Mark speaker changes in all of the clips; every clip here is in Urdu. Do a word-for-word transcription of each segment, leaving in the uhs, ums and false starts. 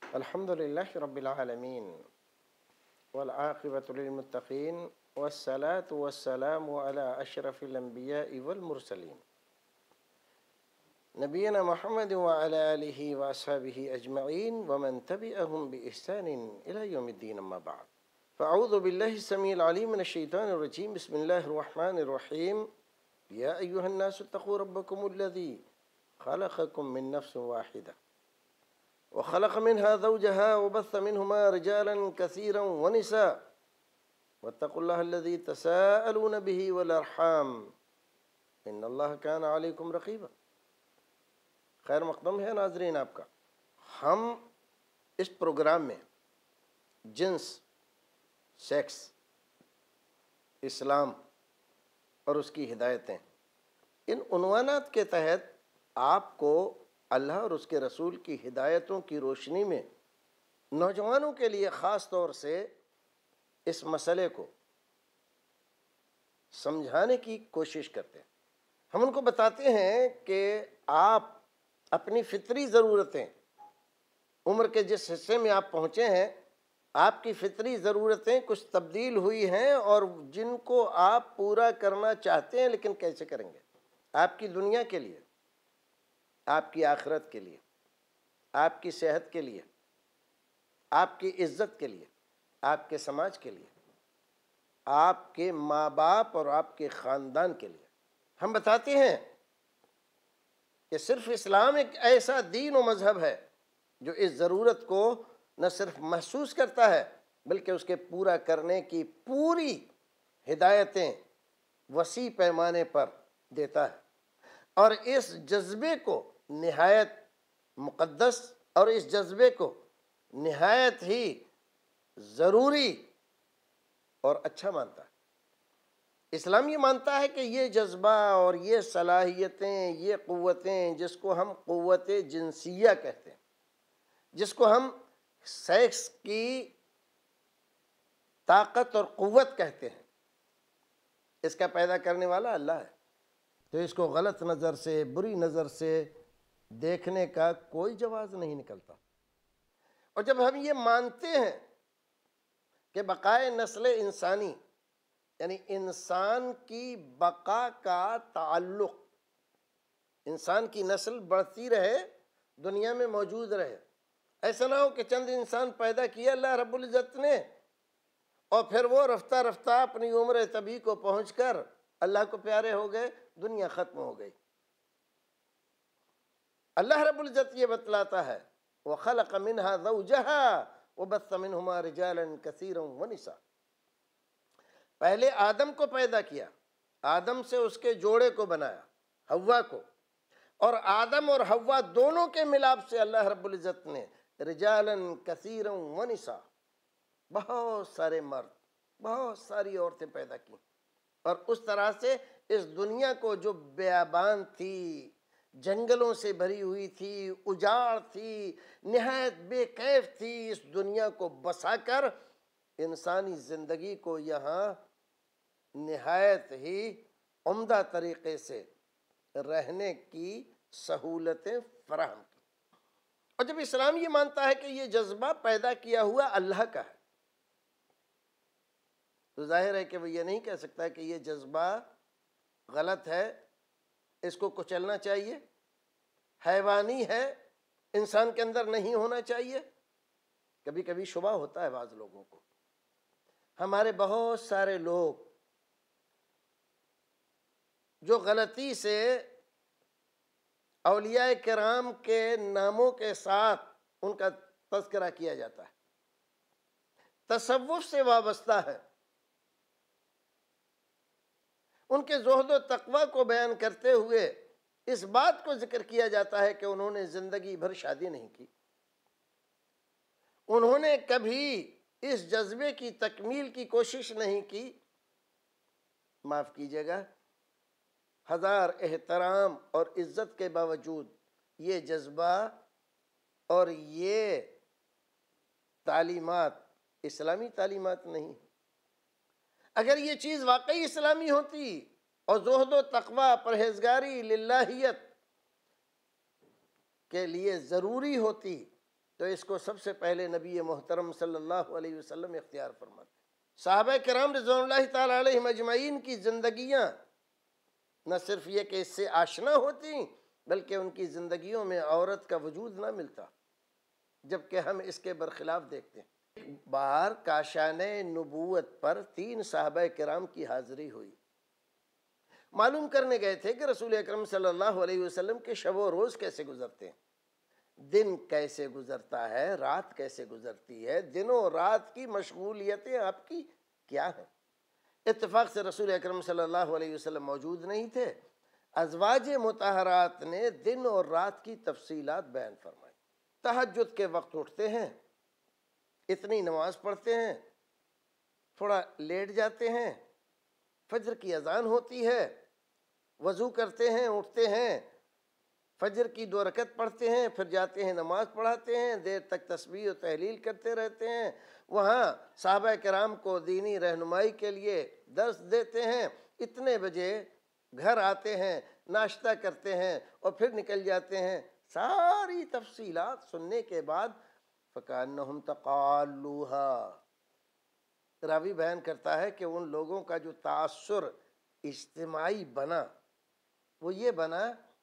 Speaker 1: الحمد لله رب العالمين والعاقبة للمتقين والصلاة والسلام على أشرف الأنبياء والمرسلين نبينا محمد وعلى آله وأصحابه أجمعين ومن تبعهم بإحسان إلى يوم الدين أما بعد فأعوذ بالله السميع العليم من الشيطان الرجيم بسم الله الرحمن الرحيم يا أيها الناس اتقوا ربكم الذي خلقكم من نفس واحدة وخلق منها زوجها وبث منهما رجالا كثيرا ونساء واتقوا الله الذي تساءلون به والأرحام إن الله كان عليكم رقيبا. خیر مقدم ہے ناظرین آپ کا. ہم اس پروگرام میں جنس، سیکس، اسلام اور اس کی ہدایتیں، ان عنوانات کے تحت آپ کو اللہ اور اس کے رسول کی ہدایتوں کی روشنی میں نوجوانوں کے لیے خاص طور سے اس مسئلے کو سمجھانے کی کوشش کرتے ہیں. ہم ان کو بتاتے ہیں کہ آپ اپنی فطری ضرورتیں، عمر کے جس حصے میں آپ پہنچے ہیں، آپ کی فطری ضرورتیں کچھ تبدیل ہوئی ہیں اور جن کو آپ پورا کرنا چاہتے ہیں، لیکن کیسے کریں گے؟ آپ کی دنیا کے لیے، آپ کی آخرت کے لیے، آپ کی صحت کے لیے، آپ کی عزت کے لیے، آپ کے سماج کے لیے، آپ کے ماں باپ اور آپ کے خاندان کے لیے. ہم بتاتے ہیں کہ صرف اسلام ایک ایسا دین و مذہب ہے جو اس ضرورت کو نہ صرف محسوس کرتا ہے بلکہ اس کے پورا کرنے کی پوری ہدایتیں وسیع پیمانے پر دیتا ہے، اور اس جذبے کو نہایت مقدس اور اس جذبے کو نہایت ہی ضروری اور اچھا مانتا ہے. اسلام یہ مانتا ہے کہ یہ جذبہ اور یہ صلاحیتیں، یہ قوتیں، جس کو ہم قوت جنسیہ کہتے ہیں، جس کو ہم سیکس کی طاقت اور قوت کہتے ہیں، اس کا پیدا کرنے والا اللہ ہے. تو اس کو غلط نظر سے، بری نظر سے دیکھنے کا کوئی جواز نہیں نکلتا. اور جب ہم یہ مانتے ہیں کہ بقائے نسل انسانی، یعنی انسان کی بقا کا تعلق، انسان کی نسل بڑھتی رہے، دنیا میں موجود رہے، ایسا نہ ہو کہ چند انسان پیدا کیا اللہ رب العزت نے اور پھر وہ رفتہ رفتہ اپنی عمر طبی کو پہنچ کر اللہ کو پیارے ہو گئے، دنیا ختم ہو گئی. اللہ رب العزت یہ بتلاتا ہے وَخَلَقَ مِنْهَا زَوْجَهَا وَبَثَّ مِنْهُمَا رِجَالًا كَثِيرًا وَنِسَاءً. پہلے آدم کو پیدا کیا، آدم سے اس کے جوڑے کو بنایا، حوا کو، اور آدم اور حوا دونوں کے ملاپ سے اللہ رب العزت نے رجالاً کثیراً ونساء، بہت سارے مرد، بہت ساری عورتیں پیدا کی. اور اس طرح سے اس دنیا کو جو بیابان تھی، جنگلوں سے بھری ہوئی تھی، اجاڑ تھی، نہایت بے کیف تھی، اس دنیا کو بسا کر انسانی زندگی کو یہاں نہایت ہی عمدہ طریقے سے رہنے کی سہولتیں فراہم کی. اور جب اسلام یہ مانتا ہے کہ یہ جذبہ پیدا کیا ہوا اللہ کا ہے، تو ظاہر ہے کہ وہ یہ نہیں کہہ سکتا کہ یہ جذبہ غلط ہے، اس کو کچلنا چاہیے، حیوانی ہے، انسان کے اندر نہیں ہونا چاہیے. کبھی کبھی شبہ ہوتا ہے بعض لوگوں کو. ہمارے بہت سارے لوگ جو غلطی سے اولیاء کرام کے ناموں کے ساتھ ان کا تذکرہ کیا جاتا ہے، تصوف سے وابستہ ہے، ان کے زہد و تقوی کو بیان کرتے ہوئے اس بات کو ذکر کیا جاتا ہے کہ انہوں نے زندگی بھر شادی نہیں کی، انہوں نے کبھی اس جذبے کی تکمیل کی کوشش نہیں کی. معاف کیجیے گا، ہزار احترام اور عزت کے باوجود یہ جذبہ اور یہ تعلیمات اسلامی تعلیمات نہیں. اگر یہ چیز واقعی اسلامی ہوتی اور زہد و تقوی، پرہیزگاری، للہیت کے لیے ضروری ہوتی تو اس کو سب سے پہلے نبی محترم صلی اللہ علیہ وسلم اختیار فرماتے ہیں۔ صحابہ کرام رضوان اللہ تعالیٰ علیہم اجمعین کی زندگیاں نہ صرف یہ کہ اس سے آشنا ہوتی بلکہ ان کی زندگیوں میں عورت کا وجود نہ ملتا، جبکہ ہم اس کے برخلاف دیکھتے ہیں۔ ایک بار کاشان نبوت پر تین صحابہ کرام کی حاضری ہوئی، معلوم کرنے گئے تھے کہ رسول اکرم صلی اللہ علیہ وسلم کے شب و روز کیسے گزرتے ہیں، دن کیسے گزرتا ہے، رات کیسے گزرتی ہے، دنوں رات کی مشغولیتیں آپ کی کیا ہیں۔ اتفاق سے رسول اکرم صلی اللہ علیہ وسلم موجود نہیں تھے۔ ازواج مطہرات نے دن اور رات کی تفصیلات بیان فرمائی۔ تہجد کے وقت اٹھتے ہیں، اتنی نماز پڑھتے ہیں، تھوڑا لیٹ جاتے ہیں، فجر کی اذان ہوتی ہے، وضو کرتے ہیں، اٹھتے ہیں، فجر کی دو رکعت پڑھتے ہیں، پھر جاتے ہیں نماز پڑھاتے ہیں، دیر تک تسبیح و تحلیل کرتے رہتے ہیں، وہاں صحابہ کرام کو دینی رہنمائی کے لیے درس دیتے ہیں، اتنے بجے گھر آتے ہیں، ناشتہ کرتے ہیں اور پھر نکل جاتے ہیں۔ ساری تفصیلات سننے کے بعد فَكَأَنَّهُمْ تَقَالُّوهَا، راوی بیان کرتا ہے کہ ان لوگوں کا جو تاثر اجتماعی بنا وہ یہ بنا،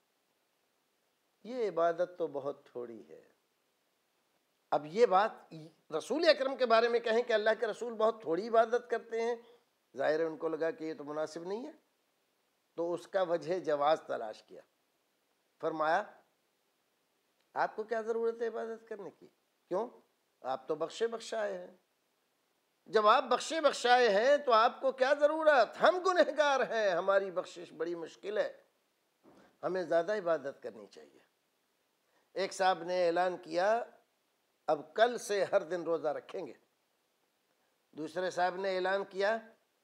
Speaker 1: یہ عبادت تو بہت تھوڑی ہے۔ اب یہ بات رسول اکرم کے بارے میں کہیں کہ اللہ کے رسول بہت تھوڑی عبادت کرتے ہیں، ظاہر ہے ان کو لگا کہ یہ تو مناسب نہیں ہے، تو اس کا وجہ جواز تلاش کیا۔ فرمایا آپ کو کیا ضرورت ہے عبادت کرنے کی؟ کیوں؟ آپ تو بخشے بخشائے ہیں۔ جب آپ بخشے بخشائے ہیں تو آپ کو کیا ضرورت؟ ہم گنہگار ہیں، ہماری بخشش بڑی مشکل ہے، ہمیں زیادہ عبادت کرنی چاہیے۔ ایک صاحب نے اعلان کیا اب کل سے ہر دن روزہ رکھیں گے، دوسرے صاحب نے اعلان کیا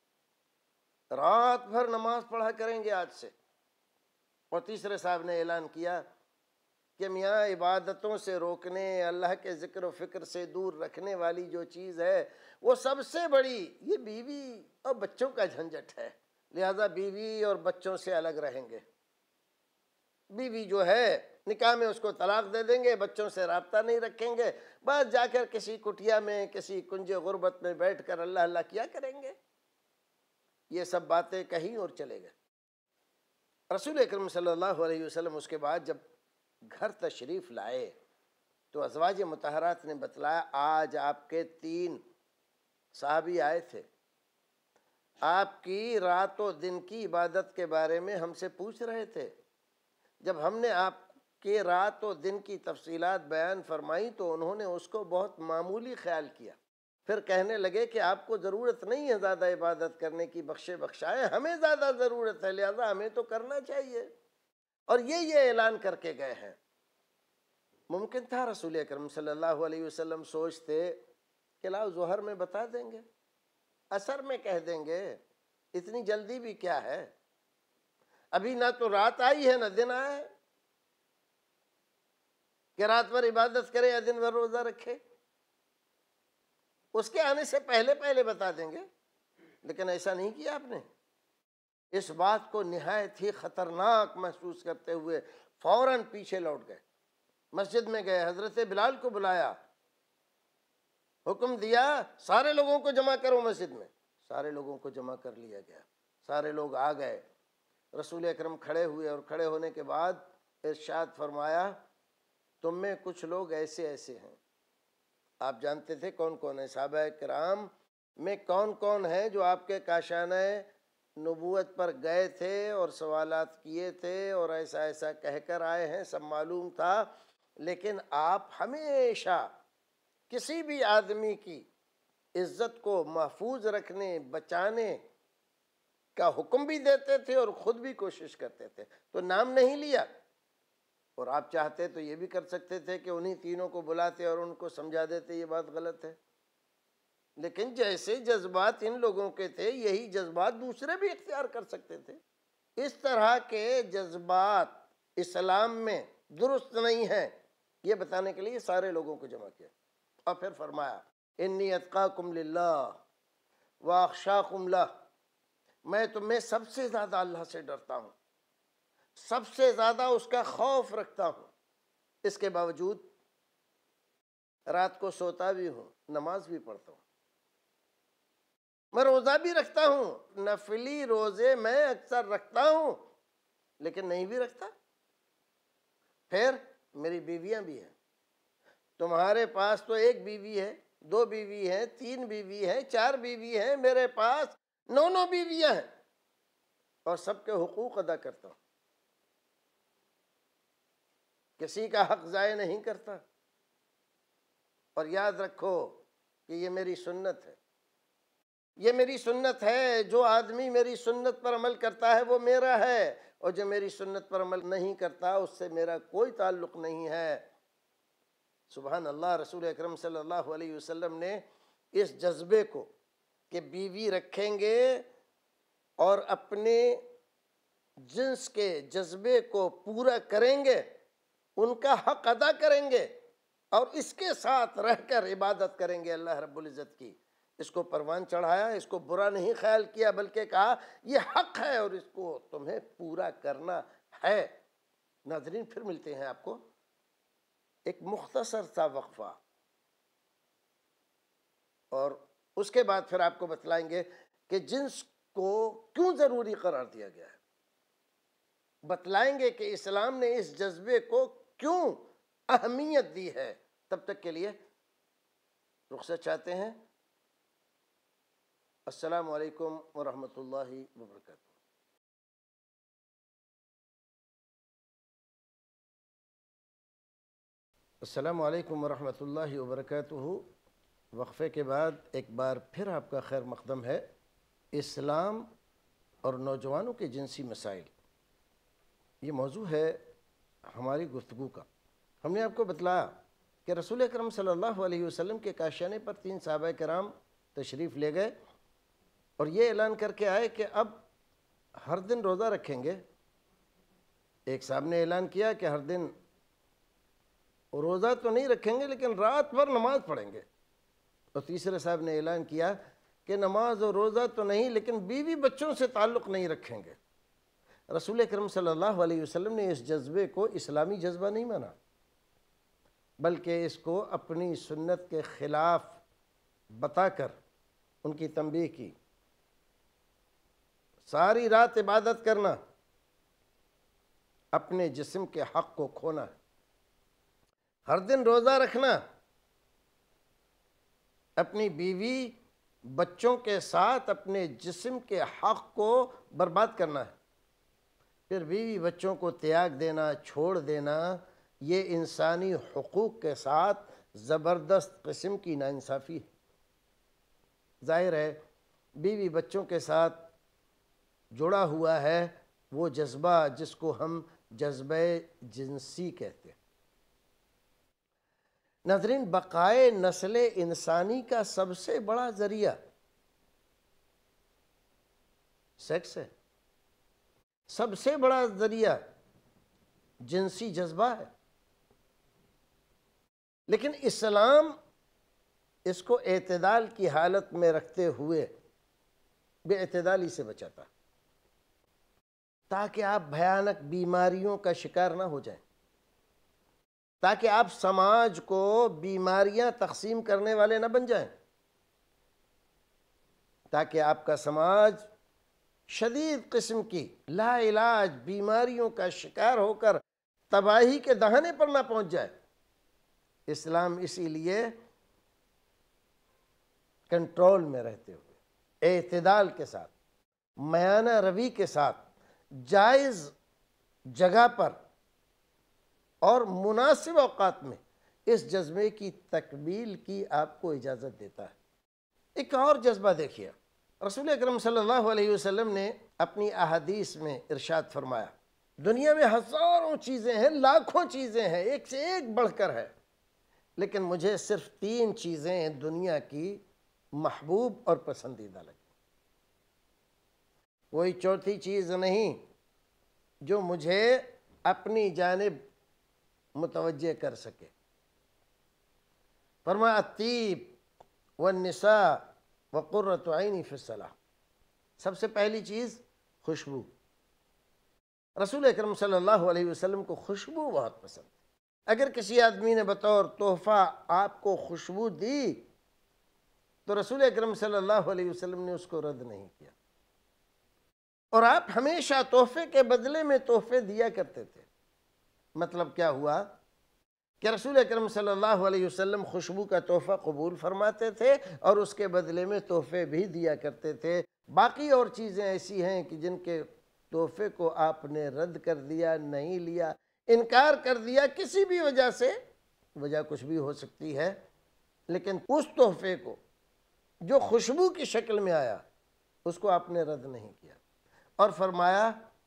Speaker 1: رات بھر نماز پڑھا کریں گے آج سے، اور تیسرے صاحب نے اعلان کیا کہ میاں عبادتوں سے روکنے، اللہ کے ذکر و فکر سے دور رکھنے والی جو چیز ہے وہ سب سے بڑی یہ بیوی اور بچوں کا جھنجٹ ہے، لہذا بیوی اور بچوں سے الگ رہیں گے۔ بیوی جو ہے نکاح میں اس کو طلاق دے دیں گے، بچوں سے رابطہ نہیں رکھیں گے، بس جا کر کسی کٹیا میں کسی کنج غربت میں بیٹھ کر اللہ اللہ کیا کریں گے۔ یہ سب باتیں کہیں اور چلے گئے۔ رسول اکرم صلی اللہ علیہ وسلم اس کے بعد جب گھر تشریف لائے تو ازواج مطہرات نے بتلایا آج آپ کے تین صحابی آئے تھے، آپ کی رات و دن کی عبادت کے بارے میں ہم سے پوچھ رہے تھے۔ جب ہم نے آپ کے رات و دن کی تفصیلات بیان فرمائی تو انہوں نے اس کو بہت معمولی خیال کیا، پھر کہنے لگے کہ آپ کو ضرورت نہیں ہے زیادہ عبادت کرنے کی، بخشے بخشائے، ہمیں زیادہ ضرورت ہے، لہذا ہمیں تو کرنا چاہیے، اور یہ یہ اعلان کر کے گئے ہیں۔ ممکن تھا رسول اکرم صلی اللہ علیہ وسلم سوچتے کہ لاؤ ظہر میں بتا دیں گے، عصر میں کہہ دیں گے، اتنی جلدی بھی کیا ہے، ابھی نہ تو رات آئی ہے نہ دن آیا ہے کہ رات بھر عبادت کرے یا دن بھر روزہ رکھے، اس کے آنے سے پہلے پہلے بتا دیں گے، لیکن ایسا نہیں کیا آپ نے۔ اس بات کو نہایت ہی خطرناک محسوس کرتے ہوئے فوراً پیچھے لوٹ گئے، مسجد میں گئے، حضرت بلال کو بلایا، حکم دیا سارے لوگوں کو جمع کرو مسجد میں، سارے لوگوں کو جمع کر لیا گیا، سارے لوگ آ گئے، رسول اکرم کھڑے ہوئے اور کھڑے ہونے کے بعد ارشاد فرمایا تم میں کچھ لوگ ایسے ایسے ہیں، آپ جانتے تھے کون کون ہیں، صحابہ کرام میں کون کون ہیں جو آپ کے کاشانہ نبوت پر گئے تھے اور سوالات کیے تھے اور ایسا ایسا کہہ کر آئے ہیں، سب معلوم تھا، لیکن آپ ہمیشہ کسی بھی آدمی کی عزت کو محفوظ رکھنے بچانے کا حکم بھی دیتے تھے اور خود بھی کوشش کرتے تھے، تو نام نہیں لیا، اور آپ چاہتے تو یہ بھی کر سکتے تھے کہ انہی تینوں کو بلاتے اور ان کو سمجھا دیتے یہ بات غلط ہے، لیکن جیسے جذبات ان لوگوں کے تھے یہی جذبات دوسرے بھی اختیار کر سکتے تھے۔ اس طرح کے جذبات اسلام میں درست نہیں ہیں، یہ بتانے کے لیے سارے لوگوں کو جمع کیا، اور پھر فرمایا انی اتقاکم للہ واخشاکم لہ، میں تمہیں سب سے زیادہ اللہ سے ڈرتا ہوں، سب سے زیادہ اس کا خوف رکھتا ہوں، اس کے باوجود رات کو سوتا بھی ہوں، نماز بھی پڑھتا ہوں، میں روزہ بھی رکھتا ہوں، نفلی روزے میں اکثر رکھتا ہوں، لیکن نہیں بھی رکھتا۔ پھر میری بیویاں بھی ہیں، تمہارے پاس تو ایک بیوی ہے، دو بیوی ہیں، تین بیوی ہیں، چار بیوی ہیں، میرے پاس نو نو بیویاں ہیں، اور سب کے حقوق ادا کرتا ہوں، کسی کا حق ضائع نہیں کرتا۔ اور یاد رکھو کہ یہ میری سنت ہے، یہ میری سنت ہے، جو آدمی میری سنت پر عمل کرتا ہے وہ میرا ہے، اور جو میری سنت پر عمل نہیں کرتا اس سے میرا کوئی تعلق نہیں ہے۔ سبحان اللہ، رسول اکرم صلی اللہ علیہ وسلم نے اس جذبے کو کہ بیوی رکھیں گے اور اپنے جنس کے جذبے کو پورا کریں گے، ان کا حق ادا کریں گے، اور اس کے ساتھ رہ کر عبادت کریں گے اللہ رب العزت کی، اس کو پروان چڑھایا، اس کو برا نہیں خیال کیا، بلکہ کہا یہ حق ہے اور اس کو تمہیں پورا کرنا ہے۔ ناظرین، پھر ملتے ہیں آپ کو ایک مختصر سا وقفہ، اور اس کے بعد پھر آپ کو بتلائیں گے کہ جنس کو کیوں ضروری قرار دیا گیا ہے، بتلائیں گے کہ اسلام نے اس جذبے کو کیوں اہمیت دی ہے۔ تب تک کے لیے رخصت چاہتے ہیں۔ السلام علیکم ورحمۃ اللہ وبرکاتہ۔ السلام علیکم ورحمۃ اللہ وبرکاتہ۔ وقفے کے بعد ایک بار پھر آپ کا خیر مقدم ہے۔ اسلام اور نوجوانوں کے جنسی مسائل، یہ موضوع ہے ہماری گفتگو کا۔ ہم نے آپ کو بتلایا کہ رسول اکرم صلی اللہ علیہ وسلم کے کاشانے پر تین صحابہ کرام تشریف لے گئے اور یہ اعلان کر کے آئے کہ اب ہر دن روزہ رکھیں گے۔ ایک صاحب نے اعلان کیا کہ ہر دن روزہ تو نہیں رکھیں گے لیکن رات بھر نماز پڑھیں گے، اور تیسرے صاحب نے اعلان کیا کہ نماز اور روزہ تو نہیں لیکن بیوی بچوں سے تعلق نہیں رکھیں گے۔ رسول اکرم صلی اللہ علیہ وسلم نے اس جذبے کو اسلامی جذبہ نہیں مانا، بلکہ اس کو اپنی سنت کے خلاف بتا کر ان کی تنبیہ کی۔ ساری رات عبادت کرنا اپنے جسم کے حق کو کھونا ہے، ہر دن روزہ رکھنا اپنی بیوی بچوں کے ساتھ اپنے جسم کے حق کو برباد کرنا ہے، پھر بیوی بچوں کو تیاگ دینا، چھوڑ دینا، یہ انسانی حقوق کے ساتھ زبردست قسم کی ناانصافی ہے۔ ظاہر ہے بیوی بچوں کے ساتھ جڑا ہوا ہے وہ جذبہ جس کو ہم جذبہ جنسی کہتے ہیں۔ ناظرین، بقائے نسل انسانی کا سب سے بڑا ذریعہ سیکس ہے، سب سے بڑا ذریعہ جنسی جذبہ ہے، لیکن اسلام اس کو اعتدال کی حالت میں رکھتے ہوئے بے اعتدالی سے بچاتا تاکہ آپ بھیانک بیماریوں کا شکار نہ ہو جائیں، تاکہ آپ سماج کو بیماریاں تقسیم کرنے والے نہ بن جائیں، تاکہ آپ کا سماج شدید قسم کی لا علاج بیماریوں کا شکار ہو کر تباہی کے دہانے پر نہ پہنچ جائے۔ اسلام اسی لیے کنٹرول میں رہتے ہوئے اعتدال کے ساتھ، میانہ روی کے ساتھ، جائز جگہ پر اور مناسب اوقات میں اس جذبے کی تکمیل کی آپ کو اجازت دیتا ہے۔ ایک اور جذبہ دیکھیے، رسول اکرم صلی اللہ علیہ وسلم نے اپنی احادیث میں ارشاد فرمایا، دنیا میں ہزاروں چیزیں ہیں، لاکھوں چیزیں ہیں، ایک سے ایک بڑھ کر ہے، لیکن مجھے صرف تین چیزیں دنیا کی محبوب اور پسندیدہ لگی، کوئی چوتھی چیز نہیں جو مجھے اپنی جانب متوجہ کر سکے۔ فرمایا الطیب والنساء وقرۃ عینی فی الصلاۃ، سب سے پہلی چیز خوشبو۔ رسول اکرم صلی اللہ علیہ وسلم کو خوشبو بہت پسند ہے۔ اگر کسی آدمی نے بطور تحفہ آپ کو خوشبو دی تو رسول اکرم صلی اللہ علیہ وسلم نے اس کو رد نہیں کیا، اور آپ ہمیشہ تحفے کے بدلے میں تحفے دیا کرتے تھے۔ مطلب کیا ہوا کہ رسول اکرم صلی اللہ علیہ وسلم خوشبو کا تحفہ قبول فرماتے تھے اور اس کے بدلے میں تحفے بھی دیا کرتے تھے۔ باقی اور چیزیں ایسی ہیں کہ جن کے تحفے کو آپ نے رد کر دیا، نہیں لیا، انکار کر دیا کسی بھی وجہ سے، وجہ کچھ بھی ہو سکتی ہے، لیکن اس تحفے کو جو خوشبو کی شکل میں آیا اس کو آپ نے رد نہیں کیا، اور فرمایا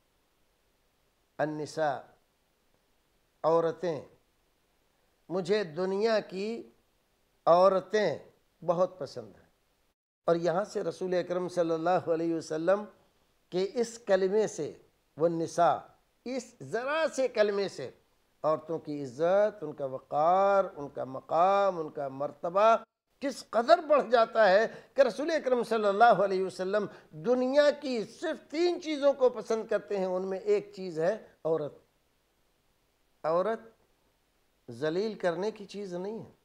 Speaker 1: النساء، عورتیں، مجھے دنیا کی عورتیں بہت پسند ہیں۔ اور یہاں سے رسول اکرم صلی اللہ علیہ وسلم کے اس کلمے سے، والنساء، اس ذرا سے کلمے سے عورتوں کی عزت، ان کا وقار، ان کا مقام، ان کا مرتبہ کس قدر بڑھ جاتا ہے کہ رسول اکرم صلی اللہ علیہ وسلم دنیا کی صرف تین چیزوں کو پسند کرتے ہیں، ان میں ایک چیز ہے عورت۔ عورت ذلیل کرنے کی چیز نہیں ہے،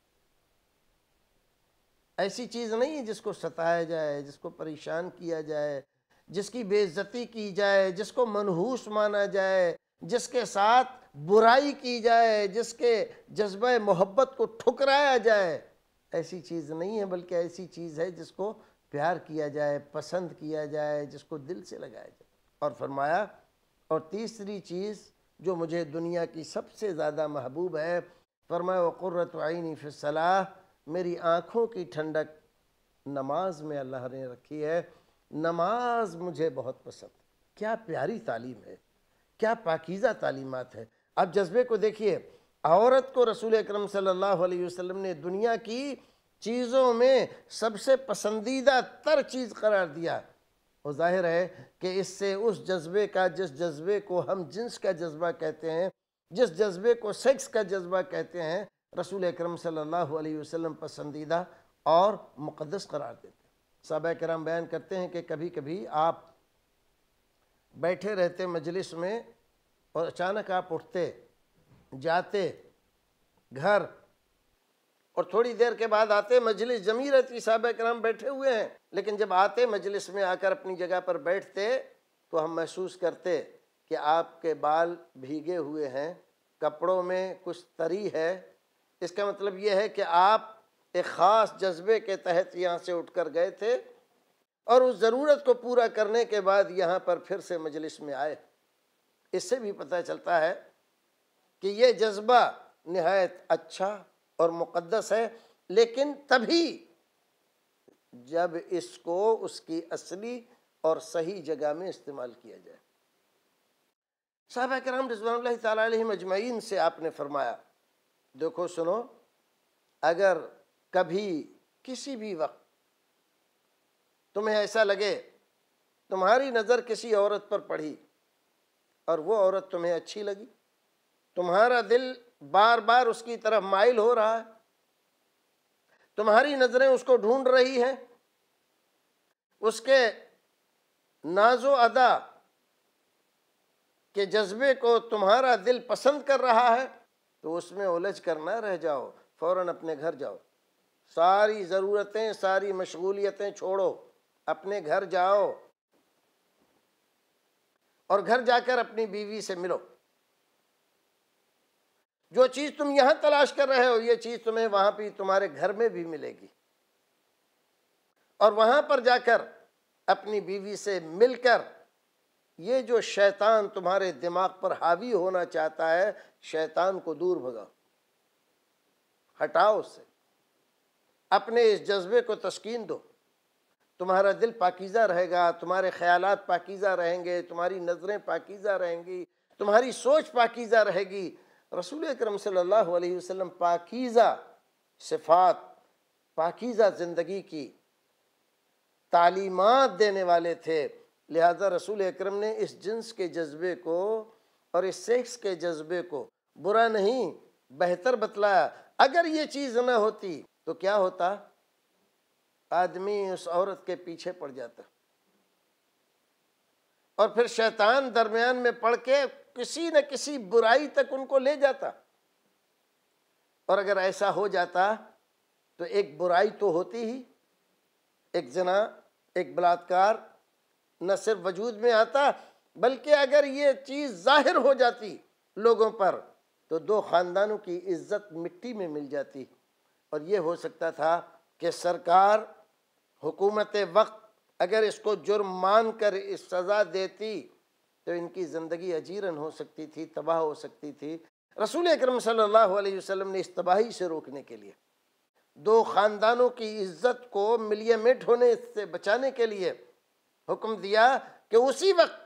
Speaker 1: ایسی چیز نہیں ہے جس کو ستایا جائے، جس کو پریشان کیا جائے، جس کی بے عزتی کی جائے، جس کو منحوس مانا جائے، جس کے ساتھ برائی کی جائے، جس کے جذبہ محبت کو ٹھکرایا جائے۔ ایسی چیز نہیں ہے، بلکہ ایسی چیز ہے جس کو پیار کیا جائے، پسند کیا جائے، جس کو دل سے لگایا جائے۔ اور فرمایا، اور تیسری چیز جو مجھے دنیا کی سب سے زیادہ محبوب ہے، فرمایا وقرۃ عینی فی الصلاۃ، میری آنکھوں کی ٹھنڈک نماز میں اللہ نے رکھی ہے، نماز مجھے بہت پسند۔ کیا پیاری تعلیم ہے، کیا پاکیزہ تعلیمات ہے۔ اب جذبے کو دیکھیے، عورت کو رسول اکرم صلی اللہ علیہ وسلم نے دنیا کی چیزوں میں سب سے پسندیدہ تر چیز قرار دیا، اور ظاہر ہے کہ اس سے اس جذبے کا، جس جذبے کو ہم جنس کا جذبہ کہتے ہیں، جس جذبے کو سیکس کا جذبہ کہتے ہیں، رسول اکرم صلی اللہ علیہ وسلم پسندیدہ اور مقدس قرار دیتے ہیں۔ صحابہ کرام بیان کرتے ہیں کہ کبھی کبھی آپ بیٹھے رہتے مجلس میں اور اچانک آپ اٹھتے، جاتے گھر، اور تھوڑی دیر کے بعد آتے، مجلس جمی رہتی، صحابہ کرام بیٹھے ہوئے ہیں، لیکن جب آتے مجلس میں آ کر اپنی جگہ پر بیٹھتے تو ہم محسوس کرتے کہ آپ کے بال بھیگے ہوئے ہیں، کپڑوں میں کچھ تری ہے۔ اس کا مطلب یہ ہے کہ آپ ایک خاص جذبے کے تحت یہاں سے اٹھ کر گئے تھے، اور اس ضرورت کو پورا کرنے کے بعد یہاں پر پھر سے مجلس میں آئے۔ اس سے بھی پتہ چلتا ہے کہ یہ جذبہ نہایت اچھا اور مقدس ہے، لیکن تبھی جب اس کو اس کی اصلی اور صحیح جگہ میں استعمال کیا جائے۔ صحابہ کرام رضوان اللہ تعالیٰ علیہم اجمعین سے آپ نے فرمایا، دیکھو سنو، اگر کبھی کسی بھی وقت تمہیں ایسا لگے، تمہاری نظر کسی عورت پر پڑی اور وہ عورت تمہیں اچھی لگی، تمہارا دل بار بار اس کی طرف مائل ہو رہا ہے، تمہاری نظریں اس کو ڈھونڈ رہی ہیں، اس کے ناز و ادا کے جذبے کو تمہارا دل پسند کر رہا ہے، تو اس میں الجھ کر نہ رہ جاؤ، فوراً اپنے گھر جاؤ، ساری ضرورتیں، ساری مشغولیتیں چھوڑو، اپنے گھر جاؤ، اور گھر جا کر اپنی بیوی سے ملو۔ جو چیز تم یہاں تلاش کر رہے ہو، یہ چیز تمہیں وہاں بھی، تمہارے گھر میں بھی ملے گی، اور وہاں پر جا کر اپنی بیوی سے مل کر یہ جو شیطان تمہارے دماغ پر حاوی ہونا چاہتا ہے، شیطان کو دور بھگاؤ، ہٹاؤ اس سے، اپنے اس جذبے کو تسکین دو، تمہارا دل پاکیزہ رہے گا، تمہارے خیالات پاکیزہ رہیں گے، تمہاری نظریں پاکیزہ رہیں گی، تمہاری سوچ پاکیزہ رہے گی۔ رسول اکرم صلی اللہ علیہ وسلم پاکیزہ صفات، پاکیزہ زندگی کی تعلیمات دینے والے تھے، لہذا رسول اکرم نے اس جنس کے جذبے کو اور اس سیکس کے جذبے کو برا نہیں، بہتر بتلایا۔ اگر یہ چیز نہ ہوتی تو کیا ہوتا؟ آدمی اس عورت کے پیچھے پڑ جاتا، اور پھر شیطان درمیان میں پڑ کے کسی نہ کسی برائی تک ان کو لے جاتا۔ اور اگر ایسا ہو جاتا تو ایک برائی تو ہوتی ہی، ایک زنا، ایک بلاತ್ಕಾರ نہ صرف وجود میں آتا، بلکہ اگر یہ چیز ظاہر ہو جاتی لوگوں پر تو دو خاندانوں کی عزت مٹی میں مل جاتی، اور یہ ہو سکتا تھا کہ سرکار حکومت وقت اگر اس کو جرم مان کر اس سزا دیتی تو ان کی زندگی اجیرن ہو سکتی تھی، تباہ ہو سکتی تھی۔ رسول اکرم صلی اللہ علیہ وسلم نے اس تباہی سے روکنے کے لیے، دو خاندانوں کی عزت کو ملیے مٹ ہونے سے بچانے کے لیے حکم دیا کہ اسی وقت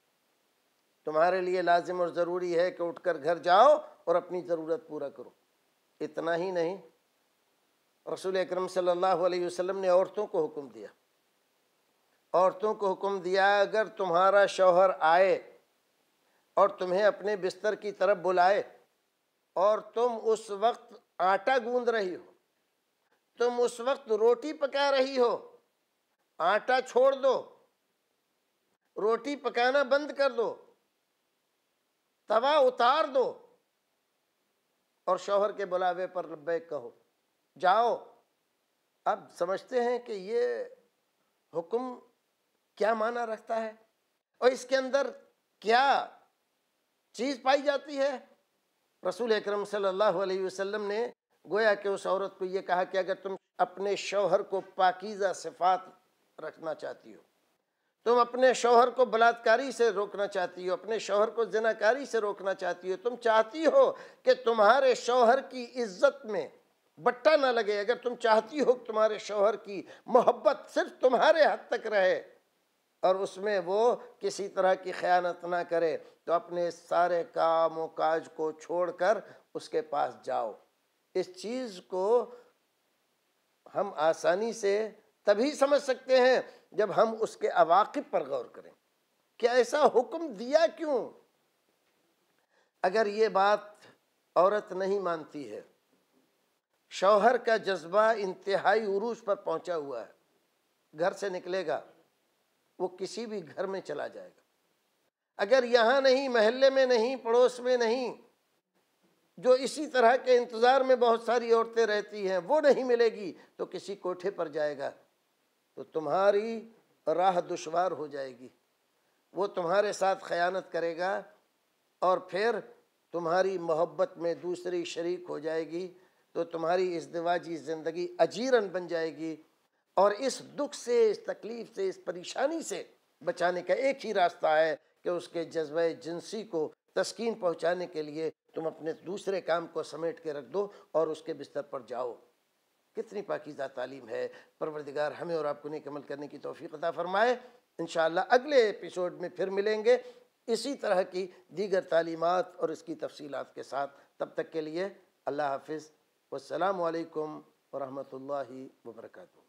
Speaker 1: تمہارے لیے لازم اور ضروری ہے کہ اٹھ کر گھر جاؤ اور اپنی ضرورت پورا کرو۔ اتنا ہی نہیں، رسول اکرم صلی اللہ علیہ وسلم نے عورتوں کو حکم دیا، عورتوں کو حکم دیا اگر تمہارا شوہر آئے اور تمہیں اپنے بستر کی طرف بلائے اور تم اس وقت آٹا گوندھ رہی ہو، تم اس وقت روٹی پکا رہی ہو، آٹا چھوڑ دو، روٹی پکانا بند کر دو، توا اتار دو اور شوہر کے بلاوے پر لبیک کہو، جاؤ۔ اب سمجھتے ہیں کہ یہ حکم کیا معنی رکھتا ہے اور اس کے اندر کیا چیز پائی جاتی ہے۔ رسول اکرم صلی اللہ علیہ وسلم نے گویا کہ اس عورت کو یہ کہا کہ اگر تم اپنے شوہر کو پاکیزہ صفات رکھنا چاہتی ہو، تم اپنے شوہر کو بلاत्کاری سے روکنا چاہتی ہو، اپنے شوہر کو زناکاری سے روکنا چاہتی ہو، تم چاہتی ہو کہ تمہارے شوہر کی عزت میں بٹا نہ لگے، اگر تم چاہتی ہو کہ تمہارے شوہر کی محبت صرف تمہارے حد تک رہے اور اس میں وہ کسی طرح کی خیانت نہ کرے، تو اپنے سارے کام و کاج کو چھوڑ کر اس کے پاس جاؤ۔ اس چیز کو ہم آسانی سے تبھی سمجھ سکتے ہیں جب ہم اس کے عواقب پر غور کریں کہ ایسا حکم دیا کیوں۔ اگر یہ بات عورت نہیں مانتی ہے، شوہر کا جذبہ انتہائی عروج پر پہنچا ہوا ہے، گھر سے نکلے گا وہ کسی بھی گھر میں چلا جائے گا، اگر یہاں نہیں، محلے میں نہیں، پڑوس میں نہیں، جو اسی طرح کے انتظار میں بہت ساری عورتیں رہتی ہیں وہ نہیں ملے گی تو کسی کوٹھے پر جائے گا، تو تمہاری راہ دشوار ہو جائے گی، وہ تمہارے ساتھ خیانت کرے گا اور پھر تمہاری محبت میں دوسری شریک ہو جائے گی، تو تمہاری ازدواجی زندگی اجیرن بن جائے گی۔ اور اس دکھ سے، اس تکلیف سے، اس پریشانی سے بچانے کا ایک ہی راستہ ہے کہ اس کے جذبہ جنسی کو تسکین پہنچانے کے لیے تم اپنے دوسرے کام کو سمیٹ کے رکھ دو اور اس کے بستر پر جاؤ۔ کتنی پاکیزہ تعلیم ہے۔ پروردگار ہمیں اور آپ کو نیک عمل کرنے کی توفیق عطا فرمائے۔ انشاءاللہ اگلے ایپیسوڈ میں پھر ملیں گے اسی طرح کی دیگر تعلیمات اور اس کی تفصیلات کے ساتھ۔ تب تک کے لیے اللہ حافظ، والسلام علیکم ورحمۃ اللہ وبرکاتہ۔